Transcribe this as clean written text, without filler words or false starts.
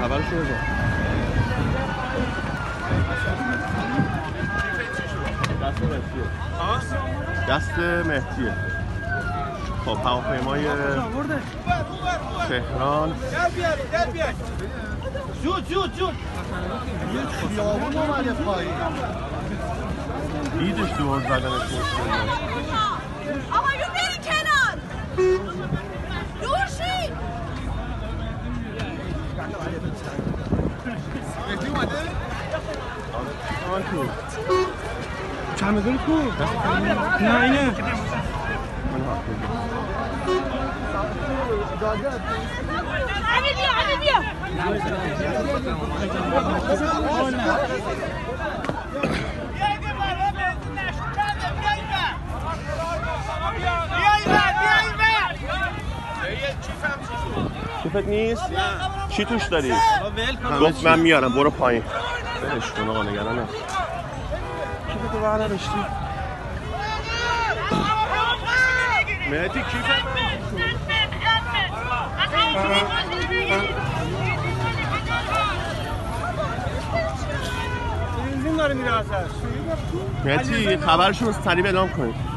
خبرشو بده. دست مهدیه. دست مهدیه. خب هواپیمای تهران در بیار زود خیابون اومده پایین. دیدش دور زدنش مشکل. آقا رو برین کنار دور شید. مهدی اومده؟ آن تو چمدون کو؟ نه اینه علی بیا کیفت نیست؟ چی توش داری؟ گفت من میارم برو پایین. برش کن آقا نگران نباش. کیفتو بر نداشتی؟ مهدی کیفت بنزین داره میره واسه. مهدی خبرشون رو سریع اعلام کنید.